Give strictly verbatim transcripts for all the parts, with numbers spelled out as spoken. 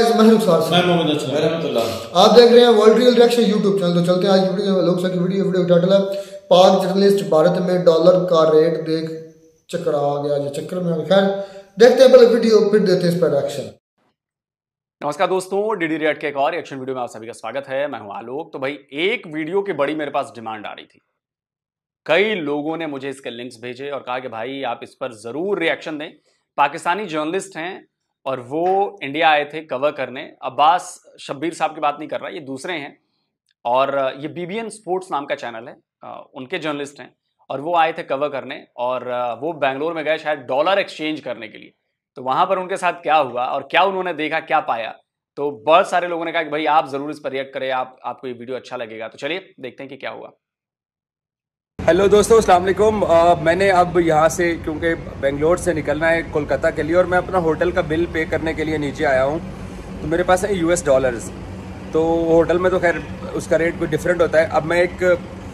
मैं रुखसार मैं मोहम्मद असलम रहमतुल्लाह। आप देख रहे हैं world real reaction YouTube channel. तो चलते हैं आज की वीडियो में। लोकसभा की वीडियो वीडियो टाइटल है पाक जर्नलिस्ट भारत में डॉलर का रेट देख चक्कर आ गया जो चक्कर में। खैर देखते हैं पहले वीडियो फिर देते हैं इस पर रिएक्शन। नमस्कार दोस्तों, डीडी रिएक्ट के एक और रिएक्शन वीडियो में आप सभी का स्वागत है। मैं हूं आलोक। तो भाई एक वीडियो की बड़ी मेरे पास डिमांड आ रही थी। कई लोगों ने मुझे इसके लिंक्स भेजे और कहा कि भाई आप इस पर जरूर रिएक्शन दें। पाकिस्तानी जर्नलिस्ट हैं और वो इंडिया आए थे कवर करने। अब्बास शब्बीर साहब की बात नहीं कर रहा, ये दूसरे हैं। और ये बीबीएन स्पोर्ट्स नाम का चैनल है, उनके जर्नलिस्ट हैं और वो आए थे कवर करने। और वो बेंगलोर में गए शायद डॉलर एक्सचेंज करने के लिए। तो वहां पर उनके साथ क्या हुआ और क्या उन्होंने देखा, क्या पाया, तो बहुत सारे लोगों ने कहा कि भाई आप जरूर इस पर रिएक्ट करें, आप आपको ये वीडियो अच्छा लगेगा। तो चलिए देखते हैं कि क्या हुआ। हेलो दोस्तों, अस्सलाम वालेकुम। मैंने अब यहाँ से क्योंकि बेंगलोर से निकलना है कोलकाता के लिए और मैं अपना होटल का बिल पे करने के लिए नीचे आया हूँ। तो मेरे पास है यूएस डॉलर्स। तो होटल में तो खैर उसका रेट कोई डिफरेंट होता है। अब मैं एक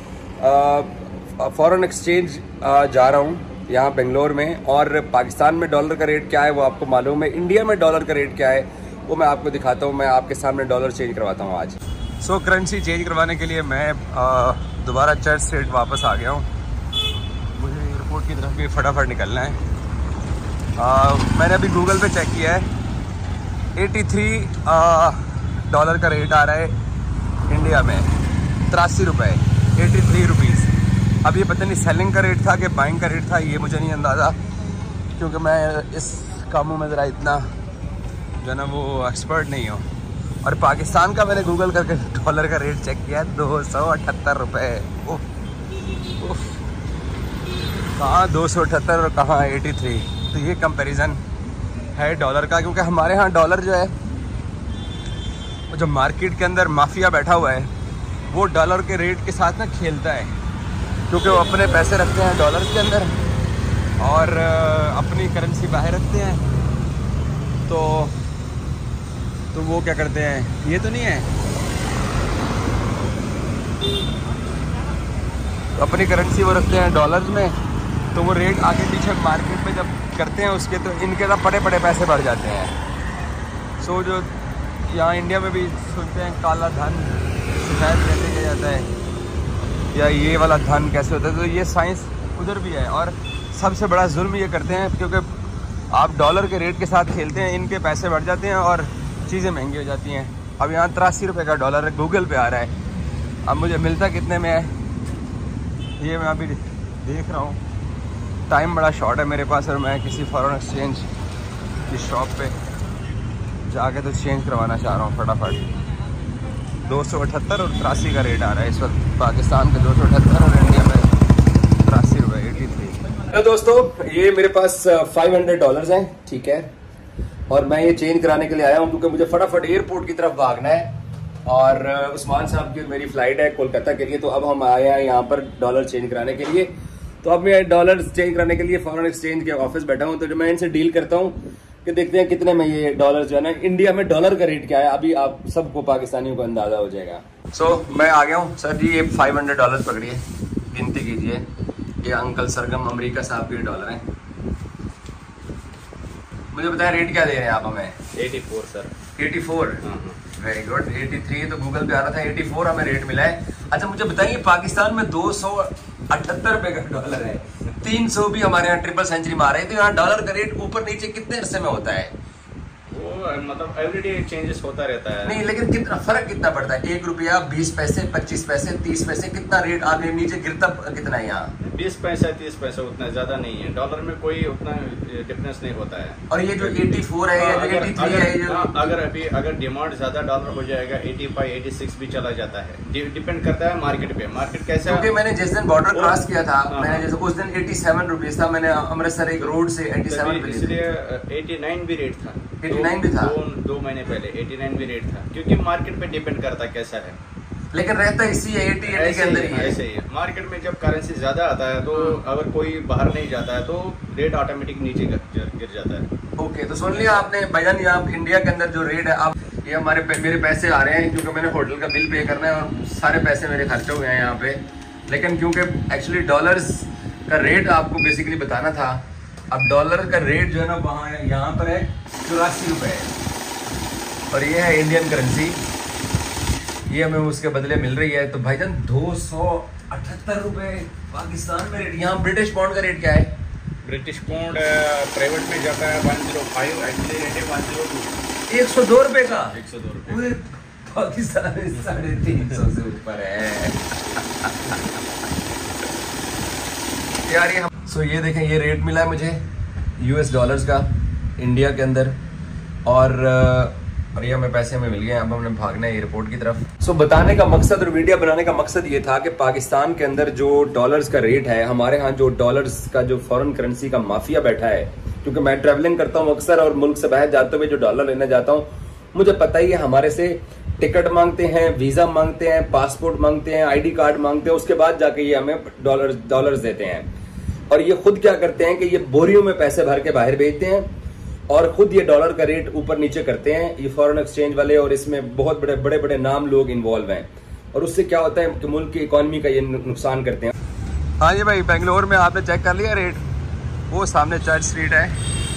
फॉरेन एक्सचेंज जा रहा हूँ यहाँ बेंगलोर में, और पाकिस्तान में डॉलर का रेट क्या है वो आपको मालूम है। इंडिया में डॉलर का रेट क्या है वो मैं आपको दिखाता हूँ। मैं आपके सामने डॉलर चेंज करवाता हूँ आज। सो so, करेंसी चेंज करवाने के लिए मैं दोबारा चर्च स्ट्रीट वापस आ गया हूँ। मुझे एयरपोर्ट की तरफ भी फटाफट निकलना है। आ, मैंने अभी गूगल पे चेक किया है, तिरासी डॉलर का रेट आ रहा है इंडिया में, तिरासी रुपये एटी थ्री रुपीज़। अब ये पता नहीं सेलिंग का रेट था कि बाइंग का रेट था, ये मुझे नहीं अंदाज़ा, क्योंकि मैं इस कामों में ज़रा इतना जो है ना वो एक्सपर्ट नहीं हूँ। और पाकिस्तान का मैंने गूगल करके डॉलर का रेट चेक किया, दो सौ अठहत्तर रुपये। कहाँ दो सौ अठहत्तर और कहाँ एटी थ्री। तो ये कंपैरिजन है डॉलर का, क्योंकि हमारे यहाँ डॉलर जो है वो जो मार्केट के अंदर माफिया बैठा हुआ है वो डॉलर के रेट के साथ ना खेलता है, क्योंकि वो अपने पैसे रखते हैं डॉलर के अंदर और अपनी करेंसी बाहर रखते हैं। तो तो वो क्या करते हैं, ये तो नहीं है, तो अपनी करेंसी वो रखते हैं डॉलर्स में। तो वो रेट आगे पीछे मार्केट में जब करते हैं उसके, तो इनके तो बड़े बड़े पैसे बढ़ जाते हैं। सो जो यहाँ इंडिया में भी सुनते हैं काला धन शिकायत कैसे किया जाता है या ये वाला धन कैसे होता है, तो ये साइंस उधर भी है। और सबसे बड़ा जुल्म ये करते हैं क्योंकि आप डॉलर के रेट के साथ खेलते हैं, इनके पैसे बढ़ जाते हैं और चीज़ें महंगी हो जाती हैं। अब यहाँ तिरासी रुपये का डॉलर गूगल पे आ रहा है। अब मुझे मिलता कितने में है ये मैं अभी देख रहा हूँ। टाइम बड़ा शॉर्ट है मेरे पास और मैं किसी फॉरेन एक्सचेंज की शॉप पे जाके तो चेंज करवाना चाह रहा हूँ फटाफट। दो सौ अठहत्तर और तिरासी का रेट आ रहा है इस वक्त पाकिस्तान के, दो सौ अठहत्तर और इंडिया में तिरासी रुपये एटी थ्री। हेलो दोस्तों, ये मेरे पास फाइव हंड्रेड डॉलर्स हैं, ठीक है। और मैं ये चेंज कराने के लिए आया हूँ क्योंकि मुझे फटाफट एयरपोर्ट की तरफ भागना है और उस्मान साहब की मेरी फ़्लाइट है कोलकाता के लिए। तो अब हम आए हैं यहाँ पर डॉलर चेंज कराने के लिए। तो अब मैं डॉलर चेंज कराने के लिए फॉरेन एक्सचेंज के ऑफिस बैठा हूँ। तो जो मैं इनसे डील करता हूँ कि देखते हैं कितने में ये डॉलर जो है ना, इंडिया में डॉलर का रेट क्या है, अभी आप सबको पाकिस्तानियों को अंदाज़ा हो जाएगा। सो so, मैं आ गया हूँ। सर जी ये फाइव हंड्रेड डॉलर पकड़िए, गिनती कीजिए। ये अंकल सरगम अमरीका साहब के डॉलर हैं। मुझे बताया रेट क्या दे रहे हैं आप हमें? चौरासी सर। चौरासी, वेरी गुड। तिरासी तो गूगल पे आ रहा था, चौरासी हमें रेट मिला है। अच्छा मुझे बताइए, पाकिस्तान में दो सौ अठहत्तर रुपए का डॉलर है, तीन सौ भी हमारे यहाँ ट्रिपल सेंचुरी में आ रहे हैं। तो यहाँ डॉलर का रेट ऊपर नीचे कितने अरसे में होता है? वो मतलब एवरीडे चेंजेस होता रहता है। नहीं लेकिन कितना फर्क कितना पड़ता है? एक रुपया, बीस पैसे, पच्चीस पैसे, तीस पैसे, कितना रेट आगे नीचे गिरता कितना है यहाँ? बीस पैसे तीस पैसे, उतना ज्यादा नहीं है। डॉलर में कोई उतना डिफरेंस नहीं होता है। और ये जो चौरासी है या जो तिरासी है, जो अगर अभी अगर डिमांड ज्यादा डॉलर हो जाएगा पचासी, छियासी भी चला जाता है। डिपेंड करता है मार्केट पे, मार्केट कैसा। क्योंकि मैंने जिस दिन बॉर्डर क्रॉस किया था, मैंने जैसे उस दिन सत्तासी रुपीस था। मैंने अमृतसर एक रोड से सत्तासी पे, इसलिए नवासी भी रेट था। नवासी भी था दो, दो महीने पहले नवासी भी रेट था, क्योंकि मार्केट पे डिपेंड करता है कैसा है। लेकिन रहता इसी है अस्सी अस्सी के अंदर ही है। ऐसे ही है। मार्केट में जब करेंसी ज्यादा आता है तो अगर कोई बाहर नहीं जाता है तो रेट ऑटोमेटिक नीचे गिर जाता है। ओके, तो सुन लिया आपने भाईजान, यहाँ इंडिया के अंदर जो रेट है, अब ये हमारे मेरे पैसे आ रहे हैं क्योंकि मैंने होटल का बिल पे करना है और सारे पैसे मेरे खर्च हो गए हैं यहाँ पे। लेकिन क्योंकि एक्चुअली डॉलर्स का रेट आपको बेसिकली बताना था। अब डॉलर का रेट जो है ना वहाँ यहाँ पर है चौरासी रुपये। और ये है इंडियन करेंसी, ये हमें उसके बदले मिल रही है। तो भाईजान दो सौ अठहत्तर रुपये पाकिस्तान में रेट। यहाँ ब्रिटिश पाउंड का रेट क्या है? ब्रिटिश पाउंड प्राइवेट में जाता है one zero five, actually rate है वन जीरो टू। एक सौ दो रुपये का? एक सौ दो रुपये। पाकिस्तान में साढ़े तीन सौ से ऊपर है यार ये। सो so, ये देखें, ये रेट मिला है मुझे यूएस डॉलर्स का इंडिया के अंदर, और और ये हमें पैसे हमें मिल गए। अब हमने भागना है एयरपोर्ट की तरफ। सो so, बताने का मकसद और वीडियो बनाने का मकसद ये था कि पाकिस्तान के अंदर जो डॉलर्स का रेट है, हमारे यहाँ जो डॉलर्स का जो फॉरेन करेंसी का माफिया बैठा है, क्योंकि मैं ट्रैवलिंग करता हूँ अक्सर और मुल्क से बाहर जाते हुए जो डॉलर लेने जाता हूँ, मुझे पता ही है हमारे से टिकट मांगते हैं, वीजा मांगते हैं, पासपोर्ट मांगते हैं, आईडी कार्ड मांगते हैं, उसके बाद जाके ये हमें डॉलर डॉलर्स देते हैं। और ये खुद क्या करते हैं कि ये बोरियों में पैसे भर के बाहर भेजते हैं और खुद ये डॉलर का रेट ऊपर नीचे करते हैं, ये फॉरेन एक्सचेंज वाले। और इसमें बहुत बड़े बड़े बड़े नाम लोग इन्वॉल्व हैं, और उससे क्या होता है कि मुल्क की इकॉनमी का ये नुकसान करते हैं। हाँ जी भाई, बेंगलोर में आपने चेक कर लिया रेट? वो सामने चर्च स्ट्रीट है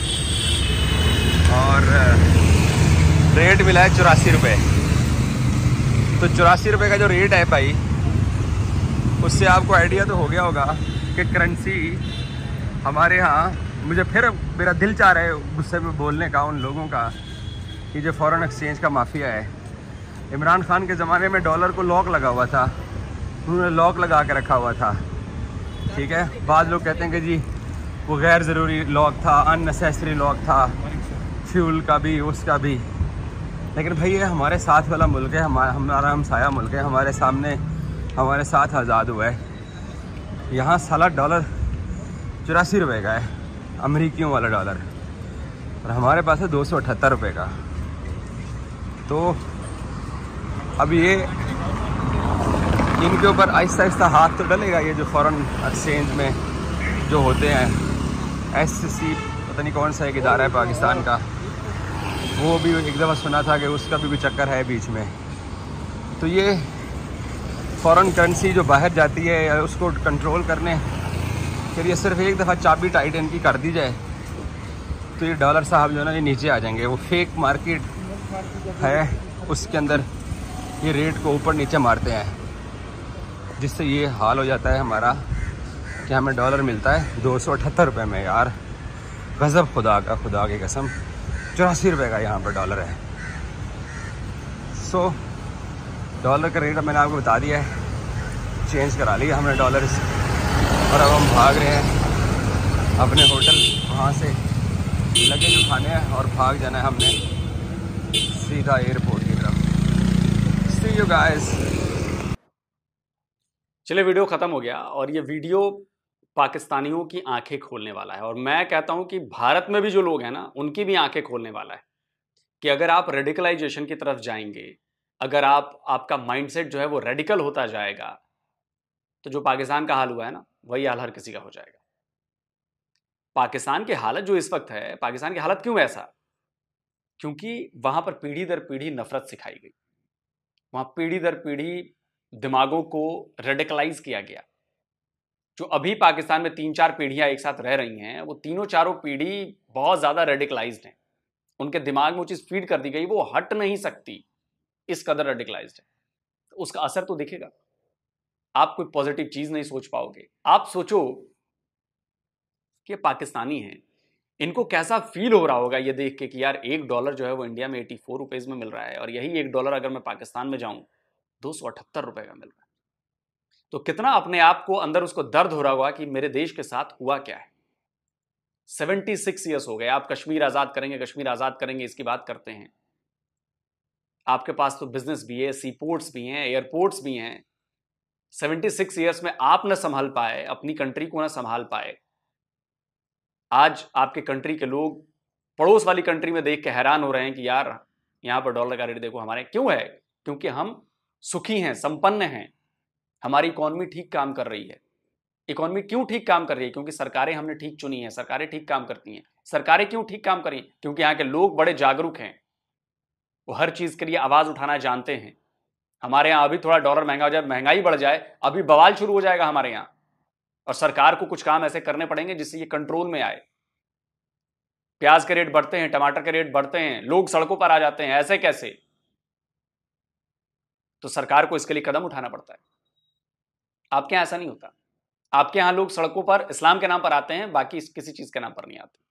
और रेट मिला है चौरासी रुपये। तो चौरासी रुपये का जो रेट है भाई, उससे आपको आइडिया तो हो गया होगा कि करेंसी हमारे यहाँ, मुझे फिर मेरा दिल चाह रहा है गुस्से में बोलने का उन लोगों का कि जो फॉरेन एक्सचेंज का माफिया है। इमरान खान के ज़माने में डॉलर को लॉक लगा हुआ था, उन्होंने लॉक लगा के रखा हुआ था, ठीक है। बाद लोग कहते हैं कि जी वो गैर ज़रूरी लॉक था, अननेसेसरी लॉक था, फ्यूल का भी उसका भी। लेकिन भाई ये हमारे साथ वाला मुल्क है, हमारा हमारा हमसाया मुल्क है, हमारे सामने हमारे साथ आज़ाद हुआ है। यहाँ साला डॉलर चौरासी रुपये का है, अमेरिकियों वाला डॉलर, और हमारे पास है दो सौ अठहत्तर रुपये का। तो अब ये इनके ऊपर आहिस्ता आहिस्ता हाथ तो डलेगा, ये जो फॉरेन एक्सचेंज में जो होते हैं। एस सी पता नहीं कौन सा एक इदारा है पाकिस्तान का, वो भी एक दफ़ा सुना था कि उसका भी कोई चक्कर है बीच में। तो ये फॉरेन करेंसी जो बाहर जाती है या उसको कंट्रोल करने के लिए सिर्फ एक दफ़ा चाबी टाइट इनकी कर दी जाए तो ये डॉलर साहब जो है ना ये नीचे आ जाएंगे। वो फेक मार्केट है, उसके अंदर ये रेट को ऊपर नीचे मारते हैं, जिससे ये हाल हो जाता है हमारा कि हमें डॉलर मिलता है दो सौ अठहत्तर रुपये में। यार गज़ब, खुदा का, खुदा की कसम, चौरासी रुपये का यहाँ पर डॉलर है। सो डॉलर का रेट मैंने आपको बता दिया है, चेंज करा लिया हमने डॉलर्स, और अब हम भाग रहे हैं अपने होटल, वहाँ से लगेज उठाने हैं और भाग जाना है हमने सीधा एयरपोर्ट की तरफ। See you guys. चलिए, वीडियो ख़त्म हो गया और ये वीडियो पाकिस्तानियों की आंखें खोलने वाला है, और मैं कहता हूं कि भारत में भी जो लोग हैं ना, उनकी भी आंखें खोलने वाला है कि अगर आप रेडिकलाइजेशन की तरफ जाएंगे, अगर आप आपका माइंडसेट जो है वो रेडिकल होता जाएगा, तो जो पाकिस्तान का हाल हुआ है ना, वही हाल हर किसी का हो जाएगा। पाकिस्तान की हालत जो इस वक्त है, पाकिस्तान की हालत क्यों ऐसा? क्योंकि वहां पर पीढ़ी दर पीढ़ी नफरत सिखाई गई, वहां पीढ़ी दर पीढ़ी दिमागों को रेडिकलाइज किया गया। जो अभी पाकिस्तान में तीन चार पीढ़ियां एक साथ रह रही हैं, वो तीनों चारों पीढ़ी बहुत ज्यादा रेडिकलाइज्ड हैं, उनके दिमाग में वो चीज फीड कर दी गई, वो हट नहीं सकती, इस कदर रेडिकलाइज्ड है। तो उसका असर तो दिखेगा, आप कोई पॉजिटिव चीज नहीं सोच पाओगे। आप सोचो कि पाकिस्तानी हैं, इनको कैसा फील हो रहा होगा ये देख के कि यार एक डॉलर जो है वो इंडिया में एटी फोर रुपीज में मिल रहा है, और यही एक डॉलर अगर मैं पाकिस्तान में जाऊं दो सौ अठहत्तर रुपए का मिल रहा है। तो कितना अपने आप को अंदर उसको दर्द हो रहा होगा कि मेरे देश के साथ हुआ क्या है। सेवेंटी सिक्स ईयर्स हो गए, आप कश्मीर आजाद करेंगे, कश्मीर आजाद करेंगे इसकी बात करते हैं। आपके पास तो बिजनेस भी है, सी पोर्ट्स भी हैं, एयरपोर्ट्स भी हैं। सेवेंटी सिक्स ईयर्स में आप न संभाल पाए, अपनी कंट्री को न संभाल पाए। आज आपके कंट्री के लोग पड़ोस वाली कंट्री में देख के हैरान हो रहे हैं कि यार यहां पर डॉलर का रेट देखो हमारे। क्यों है? क्योंकि हम सुखी हैं, संपन्न हैं, हमारी इकोनॉमी ठीक काम कर रही है। इकोनॉमी क्यों ठीक काम कर रही है? क्योंकि सरकारें हमने ठीक चुनी है, सरकारें ठीक काम करती हैं। सरकारें क्यों ठीक काम कर रही हैं? क्योंकि यहाँ के लोग बड़े जागरूक हैं, वो हर चीज के लिए आवाज उठाना जानते हैं। हमारे यहाँ अभी थोड़ा डॉलर महंगा हो जाए, महंगाई बढ़ जाए, अभी बवाल शुरू हो जाएगा हमारे यहाँ, और सरकार को कुछ काम ऐसे करने पड़ेंगे जिससे ये कंट्रोल में आए। प्याज के रेट बढ़ते हैं, टमाटर के रेट बढ़ते हैं, लोग सड़कों पर आ जाते हैं, ऐसे कैसे? तो सरकार को इसके लिए कदम उठाना पड़ता है। आपके यहां ऐसा नहीं होता। आपके यहां लोग सड़कों पर इस्लाम के नाम पर आते हैं, बाकी किसी चीज के नाम पर नहीं आते।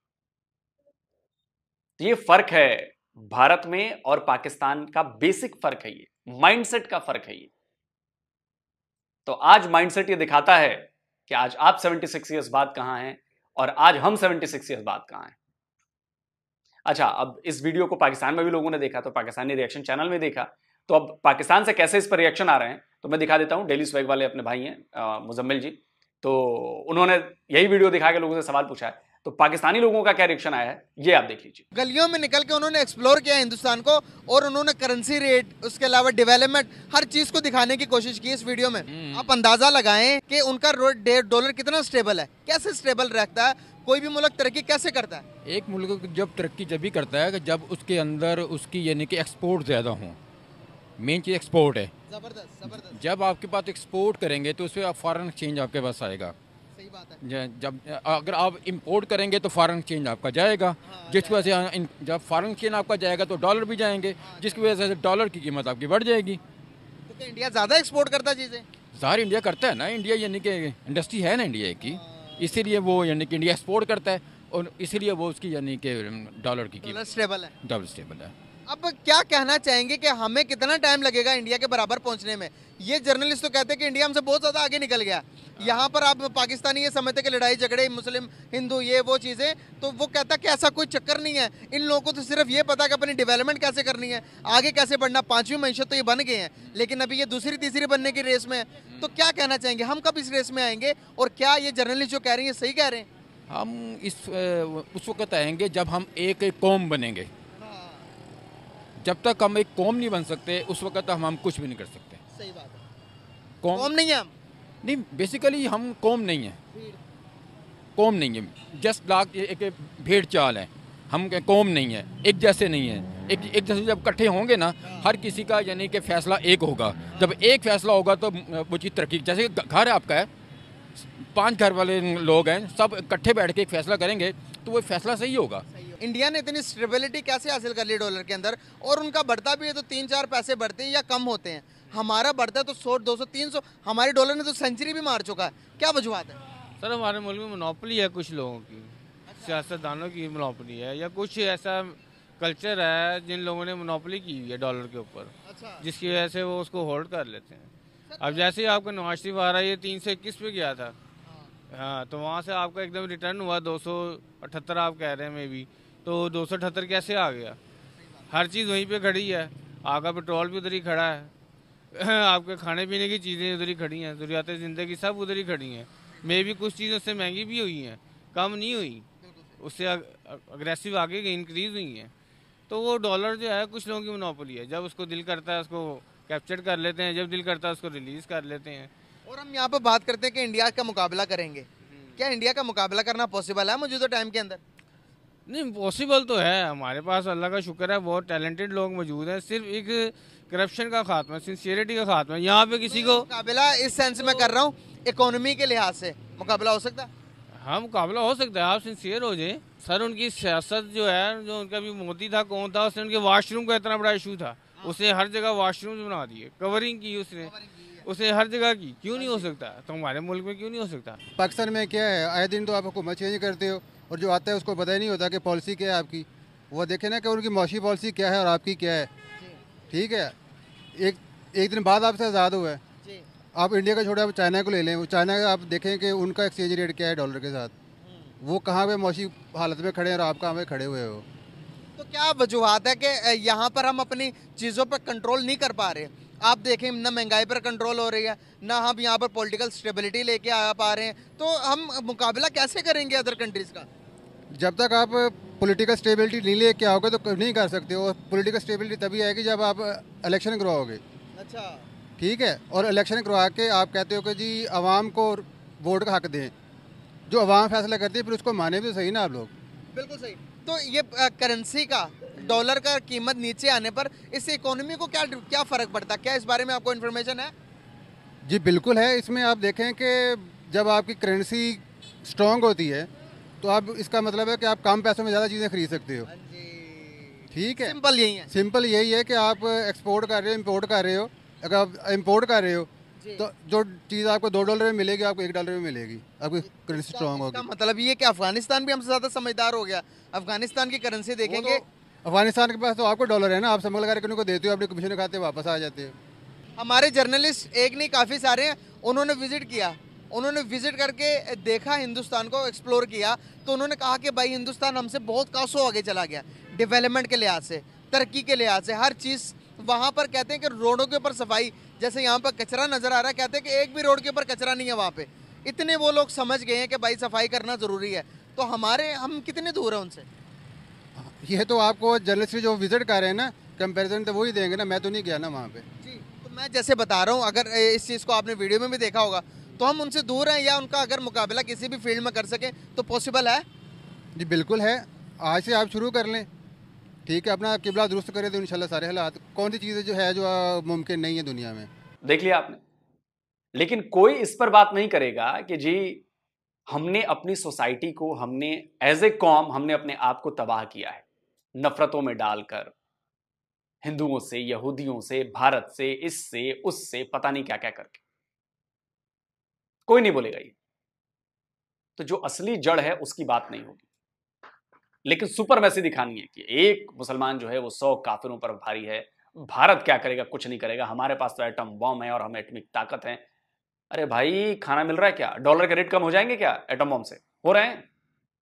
ये फर्क है भारत में और पाकिस्तान का, बेसिक फर्क है, ये माइंडसेट का फर्क है ये। तो आज माइंडसेट ये दिखाता है कि आज आप छिहत्तर इयर्स बाद कहां हैं और आज हम छिहत्तर इयर्स बाद कहां हैं। अच्छा, अब इस वीडियो को पाकिस्तान में भी लोगों ने देखा, तो पाकिस्तानी रिएक्शन चैनल में देखा, तो अब पाकिस्तान से कैसे इस पर रिएक्शन आ रहे हैं तो मैं दिखा देता हूं। डेली स्वैग वाले अपने भाई हैं मुजम्मिल जी, तो उन्होंने यही वीडियो दिखा के लोगों से सवाल पूछा है, तो पाकिस्तानी लोगों का क्या रिएक्शन आया है ये आप देख लीजिए। गलियों में निकल के उन्होंने एक्सप्लोर किया हिंदुस्तान को और उन्होंने करेंसी रेट, उसके अलावा डेवलपमेंट, हर चीज को दिखाने की कोशिश की इस वीडियो में। आप अंदाजा लगाएं कि उनका डॉलर कितना स्टेबल है, कैसे स्टेबल रहता है, कोई भी मुल्क तरक्की कैसे करता है। एक मुल्क जब तरक्की जब भी करता है कि जब उसके अंदर उसकी यानी कि एक्सपोर्ट ज़्यादा हो। मेन चीज़ एक्सपोर्ट है। जबरदस्त जबरदस्त। जब आपके पास एक्सपोर्ट करेंगे तो उससे फॉरेन एक्सचेंज आपके पास आएगा। सही बात है। जब अगर आप इंपोर्ट करेंगे तो फॉरेन एक्सचेंज आपका जाएगा, हाँ, जिसकी वजह से जब फॉरेन एक्सचेंज आपका जाएगा तो डॉलर भी जाएंगे, हाँ, जिसकी वजह से डॉलर की कीमत आपकी बढ़ जाएगी। तो क्या इंडिया ज़्यादा एक्सपोर्ट करता चीज़ें? ज़ाहिर इंडिया करता है ना, इंडिया यानी कि इंडस्ट्री है ना इंडिया की, इसीलिए वो यानी कि इंडिया एक्सपोर्ट करता है और इसीलिए वो उसकी यानी कि डॉलर की कीमत स्टेबल है। डॉलर स्टेबल है। अब क्या कहना चाहेंगे कि हमें कितना टाइम लगेगा इंडिया के बराबर पहुंचने में? ये जर्नलिस्ट तो कहते हैं कि इंडिया हमसे बहुत ज़्यादा आगे निकल गया। यहाँ पर आप पाकिस्तानी ये समझते कि लड़ाई झगड़े, मुस्लिम हिंदू, ये वो चीज़ें, तो वो कहता कि ऐसा कोई चक्कर नहीं है। इन लोगों को तो सिर्फ ये पता कि अपनी डेवलपमेंट कैसे करनी है, आगे कैसे बढ़ना। पाँचवीं मैशत तो ये बन गए हैं, लेकिन अभी ये दूसरी तीसरी बनने की रेस में है। तो क्या कहना चाहेंगे, हम कब इस रेस में आएंगे और क्या ये जर्नलिस्ट जो कह रही है सही कह रहे हैं? हम इस उस वक्त आएंगे जब हम एक एक कौम बनेंगे। जब तक हम एक कौम नहीं बन सकते उस वक्त हम हम कुछ भी नहीं कर सकते। सही बात है। कौम, कौम नहीं है हम? नहीं, बेसिकली हम कौम नहीं है, कौम नहीं है, जस्ट लाख एक भेड़ चाल है। हम कौम नहीं है, एक जैसे नहीं है। एक एक जैसे जब इकट्ठे होंगे ना, हर किसी का यानी कि फैसला एक होगा। जब एक फैसला होगा तो वो चीज़ तरक्की। जैसे घर आपका है, पांच घर वाले लोग हैं, सब इकट्ठे बैठ के एक फैसला करेंगे तो वो फैसला सही होगा। इंडिया ने इतनी स्टेबिलिटी कैसे हासिल कर ली डॉलर के अंदर? और उनका बढ़ता भी है तो तीन चार पैसे बढ़ते हैं या कम होते हैं, हमारा बढ़ता है तो सौ दो सौ तीन सौ। हमारी डॉलर ने तो सेंचुरी भी मार चुका है। क्या वजूहत है? सर हमारे मुल्क में मोनोपोली है कुछ लोगों की, सियासतदानों की मोनोपोली है, या कुछ ऐसा कल्चर है जिन लोगों ने मोनोपोली की हुई है डॉलर के ऊपर। अच्छा। जिसकी वजह से वो उसको होल्ड कर लेते हैं। अब जैसे ही आपका नवाज शरीफ आ रहा है, ये तीन सौ इक्कीस पे गया था, हाँ, तो वहाँ से आपका एकदम रिटर्न हुआ दो सौ अठहत्तर आप कह रहे हैं मे भी, तो दो सौ अठहत्तर कैसे आ गया? हर चीज़ वहीं पे खड़ी है, आपका पेट्रोल भी उधर ही खड़ा है, आपके खाने पीने की चीज़ें उधर ही खड़ी हैं, ज़रूरियात ज़िंदगी सब उधर ही खड़ी हैं। मे भी कुछ चीज़ें उससे महंगी भी हुई हैं, कम नहीं हुई, उससे अग्रेसिव आगे इंक्रीज़ हुई हैं। तो वो डॉलर जो है कुछ लोगों की मोनोपोली है, जब उसको दिल करता है उसको कैप्चर कर लेते हैं, जब दिल करता है उसको रिलीज़ कर लेते हैं। और हम यहाँ पर बात करते हैं कि इंडिया का मुकाबला करेंगे, क्या इंडिया का मुकाबला करना पॉसिबल है मौजूदा टाइम के अंदर? नहीं, पॉसिबल तो है, हमारे पास अल्लाह का शुक्र है बहुत टैलेंटेड लोग मौजूद हैं। सिर्फ एक करप्शन का खात्मा, सिंसियरिटी का खात्मा, यहाँ पे किसी को मुकाबला इस सेंस में कर रहा हूँ, इकोनॉमी के लिहाज से मुकाबला हो सकता है। हाँ, मुकाबला हो सकता है, आप सिंसियर हो जाए। सर उनकी सियासत जो है, जो उनका भी मोदी था कौन था, उसने उनके वाशरूम का इतना बड़ा इशू था, उसने हर जगह वाशरूम बना दिए, कवरिंग की उसने उसे हर जगह की। क्यों नहीं हो सकता? तो हमारे मुल्क में क्यों नहीं हो सकता? पाकिस्तान में क्या है, आए दिन तो आप हुकूमत चेंज करते हो और जो आता है उसको पता ही नहीं होता कि पॉलिसी क्या है आपकी। वो देखे ना कि उनकी मौशी पॉलिसी क्या है और आपकी क्या है। ठीक है, एक एक दिन बाद आपसे आज़ाद हुआ है, आप इंडिया का छोड़ा, आप चाइना को ले लें, चाइना का आप देखें कि उनका एक्सचेंज रेट क्या है डॉलर के साथ, वो कहाँ पे मौशी हालत में खड़े हैं और आप कहाँ पे खड़े हुए हो। तो क्या वजूहत है कि यहाँ पर हम अपनी चीज़ों पर कंट्रोल नहीं कर पा रहे? आप देखें ना महंगाई पर कंट्रोल हो रही है, ना हम यहाँ पर पॉलिटिकल स्टेबिलिटी लेके आ पा रहे हैं, तो हम मुकाबला कैसे करेंगे अदर कंट्रीज़ का? जब तक आप पॉलिटिकल स्टेबिलिटी नहीं लेके आओगे तो नहीं कर सकते हो। पॉलिटिकल स्टेबिलिटी तभी आएगी जब आप इलेक्शन करवाओगे। अच्छा, ठीक है, और इलेक्शन करवा के आप कहते हो कि जी आवाम को वोट का हक दें, जो आवाम फैसला करती है फिर उसको माने भी सही ना आप लोग। बिल्कुल सही। तो ये करेंसी का, डॉलर का कीमत नीचे आने पर इससे इकोनॉमी को क्या क्या फ़र्क पड़ता है? क्या इस बारे में आपको इन्फॉर्मेशन है? जी बिल्कुल है। इसमें आप देखें कि जब आपकी करेंसी स्ट्रॉन्ग होती है तो आप इसका मतलब है कि आप कम पैसों में ज़्यादा चीज़ें खरीद सकते हो। ठीक है, सिंपल यही है। सिंपल यही है कि आप एक्सपोर्ट कर रहे हो, इंपोर्ट कर रहे हो। अगर आप इंपोर्ट कर रहे हो तो जो चीज़ आपको दो डॉलर में मिलेगी आपको एक डॉलर में मिलेगी, आपकी करेंसी स्ट्रॉन्ग होगी। मतलब ये कि अफगानिस्तान भी हमसे ज़्यादा समझदार हो गया। अफगानिस्तान की करेंसी देखेंगे, तो अफगानिस्तान के पास तो आपको डॉलर है ना, आप स्मगल करके उनको देते हो, अपने कमीशन खाते वापस आ जाते हो। हमारे जर्नलिस्ट एक नहीं काफ़ी सारे हैं, उन्होंने विजिट किया, उन्होंने विजिट करके देखा हिंदुस्तान को, एक्सप्लोर किया, तो उन्होंने कहा कि भाई हिंदुस्तान हमसे बहुत कासों आगे चला गया, डेवलपमेंट के लिहाज से, तरक्की के लिहाज से, हर चीज़। वहाँ पर कहते हैं कि रोडों के ऊपर सफाई, जैसे यहाँ पर कचरा नज़र आ रहा है, कहते हैं कि एक भी रोड के ऊपर कचरा नहीं है वहाँ पे। इतने वो लोग समझ गए हैं कि भाई सफाई करना ज़रूरी है। तो हमारे हम कितने दूर हैं उनसे? ये तो आपको जर्नलिस्ट जो विजिट कर रहे हैं ना, कंपैरिजन तो वही देंगे ना, मैं तो नहीं गया ना वहाँ पे। जी, तो मैं जैसे बता रहा हूँ, अगर इस चीज़ को आपने वीडियो में भी देखा होगा, तो हम उनसे दूर हैं, या उनका अगर मुकाबला किसी भी फील्ड में कर सकें तो पॉसिबल है? जी बिल्कुल है, आज से आप शुरू कर लें। ठीक है, अपना किबला दुरुस्त करें तो इंशाल्लाह सारे हालात। कौन सी चीज़ें जो है जो मुमकिन नहीं है दुनिया में। देख लिया आपने, लेकिन कोई इस पर बात नहीं करेगा कि जी हमने अपनी सोसाइटी को, हमने एज ए कॉम हमने अपने आप को तबाह किया है, नफरतों में डालकर, हिंदुओं से, यहूदियों से, भारत से, इससे उससे, पता नहीं क्या क्या करके। कोई नहीं बोलेगा ये। तो जो असली जड़ है उसकी बात नहीं होगी, लेकिन सुपरमैसी दिखानी है कि एक मुसलमान जो है वो सौ काफिरों पर भारी है, भारत क्या करेगा, कुछ नहीं करेगा, हमारे पास तो एटम बम है और हम एटमिक ताकत हैं। अरे भाई, खाना मिल रहा है क्या? डॉलर के रेट कम हो जाएंगे क्या एटम बम से? हो रहे हैं।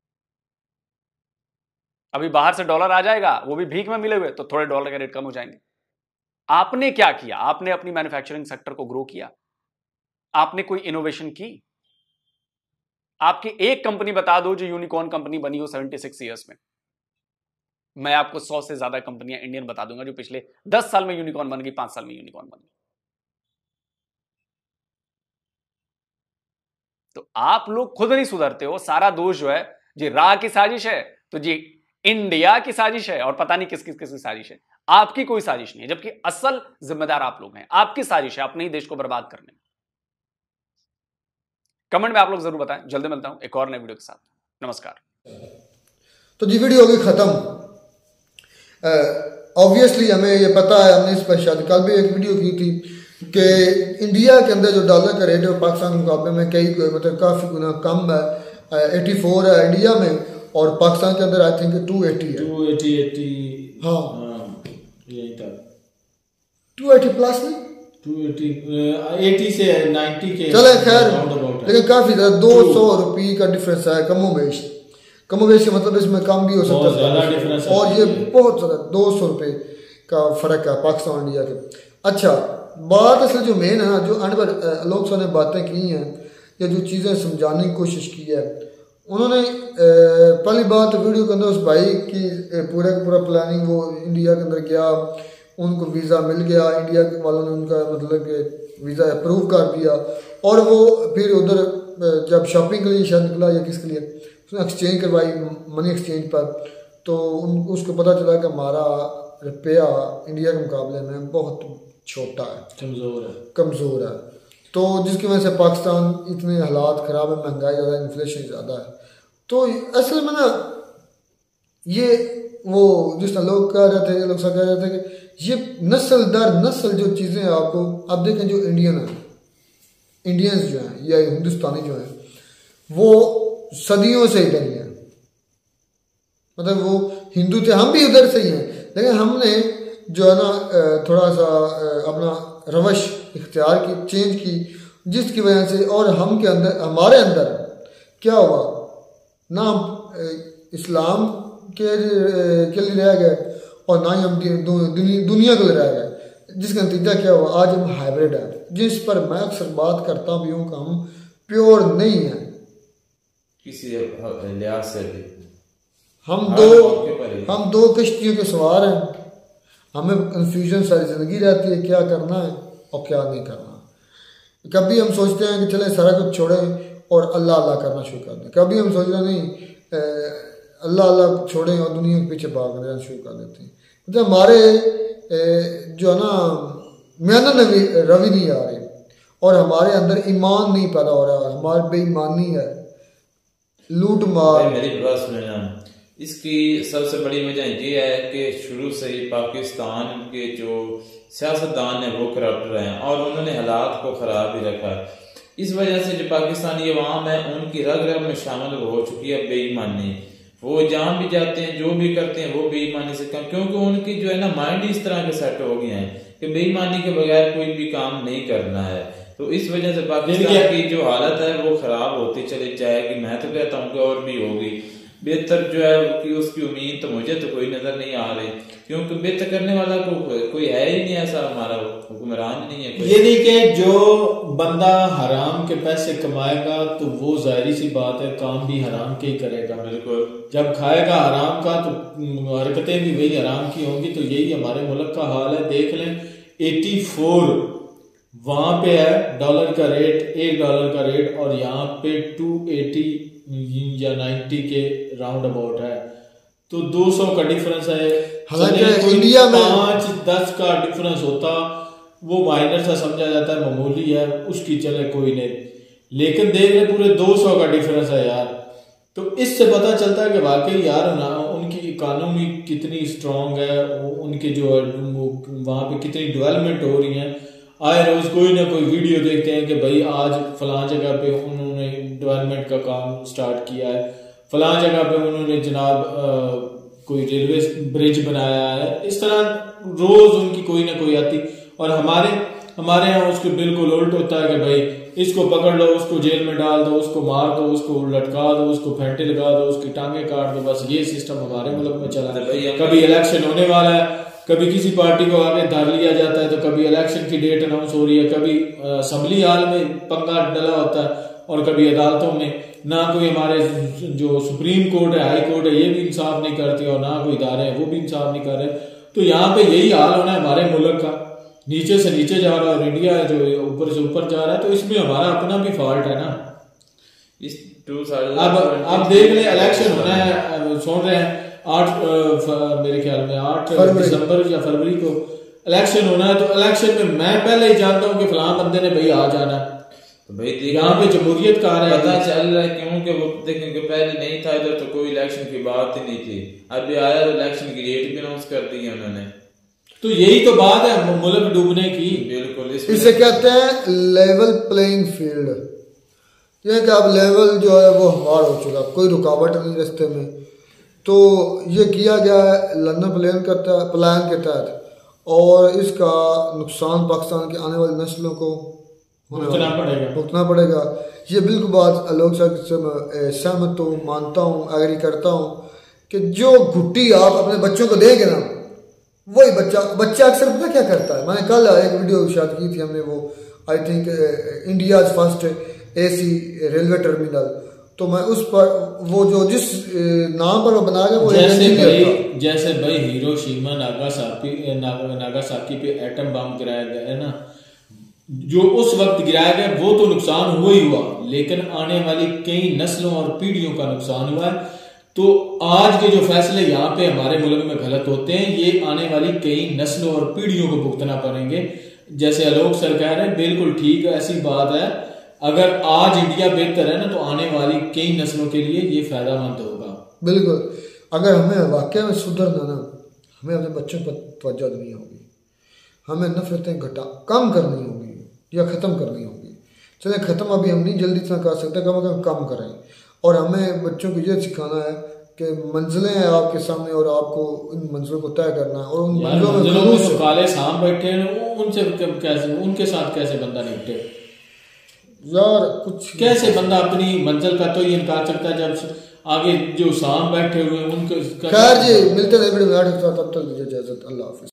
अभी बाहर से डॉलर आ जाएगा, वो भी भीख में मिले हुए, तो थोड़े डॉलर के रेट कम हो जाएंगे। आपने क्या किया? आपने अपनी मैन्युफैक्चरिंग सेक्टर को ग्रो किया, आपने कोई इनोवेशन की? आपकी एक कंपनी बता दो जो यूनिकॉर्न कंपनी बनी हो छिहत्तर इयर्स में। मैं आपको सौ से ज्यादा कंपनियां इंडियन बता दूंगा जो पिछले दस साल में यूनिकॉर्न बन गई, पांच साल में यूनिकॉर्न बन गई। तो आप लोग खुद नहीं सुधरते हो। सारा दोष जो है जी राह की साजिश है, तो जी इंडिया की साजिश है, और पता नहीं किस किस किसकी साजिश है। आपकी कोई साजिश नहीं है, जबकि असल जिम्मेदार आप लोग हैं। आपकी साजिश है अपने ही देश को बर्बाद करने में। कमेंट में आप लोग जरूर बताएं। जल्दी मिलता हूं एक और नए वीडियो के साथ। नमस्कार। तो जी वीडियो होगी खत्म। ऑब्वियसली हमें ये पता है, हमने इस पर शायद कल भी एक वीडियो की थी कि इंडिया के अंदर जो डॉलर का रेट है पाकिस्तान के मुकाबले में कई मतलब काफ़ी गुना कम है। एटी फोर है इंडिया में, और पाकिस्तान के अंदर आई थिंक टू एटी है। टू एटी एटी हाँ यही था, टू एटी प्लस नहीं, टू एटी एटी से नाइन्टी के चले खैर, लेकिन काफ़ी ज़्यादा दो सौ रुपये का डिफरेंस है कमोबेश। कमोबेश का मतलब इसमें कम भी हो सकता है, और ये बहुत ज़्यादा दो सौ रुपये का फ़र्क है पाकिस्तान इंडिया के। अच्छा, बात असल जो मेन है ना, जो अनवर लोग ने बातें की हैं या जो चीज़ें समझाने की कोशिश की है, उन्होंने पहली बात वीडियो के अंदर उस भाई की पूरा का पूरा प्लानिंग, वो इंडिया के अंदर गया, उनको वीज़ा मिल गया, इंडिया के वालों ने उनका मतलब कि वीज़ा अप्रूव कर दिया, और वो फिर उधर जब शॉपिंग के लिए शायद निकला या किसके लिए, उसने एक्सचेंज करवाई मनी एक्सचेंज पर, तो उन उसको पता चला कि हमारा रुपया इंडिया के मुकाबले में बहुत छोटा है, कमज़ोर है कमज़ोर है तो जिसकी वजह से पाकिस्तान इतने हालात ख़राब है, महंगाई ज़्यादा, इन्फ्लेशन ज़्यादा है। तो असल में ना ये वो जिस तरह लोग कह रहे थे, लोग सब कह रहे थे कि ये नस्ल दर नस्ल जो चीज़ें आपको, अब देखें जो इंडियन है, इंडियंस जो हैं या हिंदुस्तानी जो हैं, वो सदियों से इधर ही हैं। मतलब वो हिंदू थे, हम भी उधर से ही हैं, लेकिन हमने जो है ना थोड़ा सा अपना रवश इख्तियार की, चेंज की, जिसकी वजह से, और हम के अंदर, हमारे अंदर क्या हुआ ना, हम इस्लाम के के लिए रह गए और ना ही हम दुनिया, दुनिया के लिए रह गए, जिसका नतीजा क्या हुआ, आज हम हाइब्रिड हैं, जिस पर मैं अक्सर बात करता भी हूँ कि हम प्योर नहीं हैं किसी लिहाज से भी। हम दो हम दो कश्तियों के सवार हैं, हमें कन्फ्यूजन सारी ज़िंदगी रहती है क्या करना है और क्या नहीं करना। कभी हम सोचते हैं कि चले सारा कुछ छोड़ें और अल्लाह अल्लाह करना शुरू कर दें, कभी हम सोच रहे नहीं अल्लाह अल्लाह छोड़ें और दुनिया के पीछे भागना शुरू कर देते हैं। मतलब हमारे ए, जो है ना मेहनत रवि रवि नहीं आ रही, और हमारे अंदर ईमान नहीं पैदा हो रहा, हमारी बेईमानी है। लूट मार। मेरी बात सुनना, इसकी सबसे बड़ी वजह ये है कि शुरू से ही पाकिस्तान के जो सियासतदान है वो करप्ट रहे हैं और उन्होंने हालात को खराब ही रखा है। इस वजह से जो पाकिस्तानी अवाम है उनकी रग रग में शामिल हो चुकी है बेईमानी। वो जहाँ भी जाते हैं जो भी करते हैं वो बेईमानी से कम, क्योंकि उनकी जो है ना माइंड इस तरह के सेट हो गए हैं कि बेईमानी के बगैर कोई भी काम नहीं करना है। तो इस वजह से पाकिस्तान की जो हालत है वो खराब होती चली जाएगी। मैं तो कहता हूँ कि और भी होगी बेहतर जो है कि उसकी उम्मीद तो मुझे तो कोई नजर नहीं आ रही, क्योंकि बेहतर करने वाला को, कोई है ही नहीं ऐसा, हमारा हुक्मरान नहीं है कोई। ये नहीं कि जो बंदा हराम के पैसे कमाएगा तो वो जाहिर सी बात है काम भी हराम के ही करेगा। बिल्कुल, जब खाएगा हराम का तो हरकतें भी वही हराम की होंगी। तो यही हमारे मुल्क का हाल है। देख लें चौरासी वहां पे है डॉलर का रेट, एक डॉलर का रेट, और यहाँ पे दो सौ अस्सी या नब्बे के राउंड अबाउट है। तो दो सौ का डिफरेंस है। हालांकि इंडिया में पांच दस का डिफरेंस होता वो माइनर सा समझा जाता है, मामूली है, उसकी चले कोई नहीं। लेकिन देख ले पूरे दो सौ का डिफरेंस है यार। तो इससे पता चलता है कि वाकई यार ना उनकी इकोनॉमी कितनी स्ट्रांग है, उनके जो वहां पे कितनी डेवलपमेंट हो रही है। आए रोज कोई ना कोई वीडियो देखते हैं कि भाई आज फलां जगह पे उन्होंने डेवलपमेंट का काम स्टार्ट किया है, फलां जगह पे उन्होंने जनाब आ, कोई रेलवे ब्रिज बनाया है। इस तरह रोज उनकी कोई ना कोई आती। और हमारे हमारे यहाँ उसके बिल्कुल उल्ट होता है कि भाई इसको पकड़ लो, उसको जेल में डाल दो, उसको मार दो, उसको लटका दो, उसको फेंटे लगा दो, उसकी टांगे काट दो। बस ये सिस्टम हमारे मुल्क में चला है। कभी इलेक्शन होने वाला है, कभी किसी पार्टी को आगे धर लिया जाता है, तो कभी इलेक्शन की डेट अनाउंस हो रही है, कभी असेंबली हाल में पंगा डला होता है, और कभी अदालतों में। ना कोई हमारे जो सुप्रीम कोर्ट है, हाई कोर्ट है, ये भी इंसाफ नहीं करती, और ना कोई इदारे हैं वो भी इंसाफ नहीं कर रहे। तो यहाँ पे यही हाल होना है हमारे मुल्क का, नीचे से नीचे जा रहा है और इंडिया है जो ऊपर से ऊपर जा रहा है। तो इसमें हमारा अपना भी फॉल्ट है ना। इस अब अब देख ले इलेक्शन होना है, सुन रहे हैं आठ मेरे ख्याल में आठ दिसंबर या फरवरी को इलेक्शन होना है। तो इलेक्शन में मैं पहले ही जानता हूँ कि फलां बंदे ने भाई आ जाना। तो भाई यहाँ पे जमहूरियत का रहा है, पता चल रहा है क्योंकि वो देखेंगे पहले नहीं था इधर, तो कोई इलेक्शन की बात ही नहीं थी। अभी आया तो इलेक्शन की डेट भी अनाउंस कर दी है उन्होंने। तो यही तो बात है मुल्क डूबने की। बिल्कुल, इसे कहते हैं लेवल प्लेइंग फील्ड। ये कि अब लेवल जो है वो हमार हो चुका, कोई रुकावट नहीं रास्ते में। तो ये किया गया है लंदन प्लान करता प्लान के तहत, और इसका नुकसान पाकिस्तान की आने वाली नस्लों को भुगतना पड़ेगा भुगतना पड़ेगा। ये बिल्कुल बात लोग सहमत हूँ, मानता हूँ, एग्री करता हूँ कि जो घुट्टी आप अपने बच्चों को देंगे ना, वही बच्चा बच्चा अक्सर पता क्या करता है। मैंने कल एक वीडियो शायद की थी हमने, वो I think India first AC railway terminal. तो मैं उस पर वो जो जिस नाम पर वो बना गया वो जैसे भाई जैसे भाई हिरोशिमा नागासाकी नागासाकी पे एटम बम गिराया गया है ना, जो उस वक्त गिराया गया वो तो नुकसान हुआ ही हुआ, लेकिन आने वाली कई नस्लों और पीढ़ियों का नुकसान हुआ है। तो आज के जो फैसले यहाँ पे हमारे मुल्क में गलत होते हैं, ये आने वाली कई नस्लों और पीढ़ियों को भुगतना पड़ेंगे। जैसे आलोक सर कह रहे हैं, बिल्कुल ठीक है, ऐसी बात है। अगर आज इंडिया बेहतर है ना, तो आने वाली कई नस्लों के लिए ये फायदेमंद होगा। बिल्कुल, अगर हमें वाकई में सुधरना ना, हमें अपने बच्चों पर तवज्जो देनी होगी, हमें नफरतें घटा कम करनी होगी या ख़त्म करनी होगी। चलें ख़त्म अभी हम नहीं जल्दी से कर सकते, कम अगर कम करें। और हमें बच्चों को ये सिखाना है कि मंजिलें हैं आपके सामने और आपको उन मंजिलों को तय करना है। और उन मंजिलों में जो काले सांप बैठे हैं उनसे कैसे उनके साथ कैसे बंदा निपटे यार, कुछ कैसे बंदा अपनी मंजिल का तो ये इनकार करता है जब आगे जो सांप बैठे हुए उनके। खैर जी, मिलते हैं वीडियो में, तब तक दीजिए इजाजत, अल्लाह हाफिज़।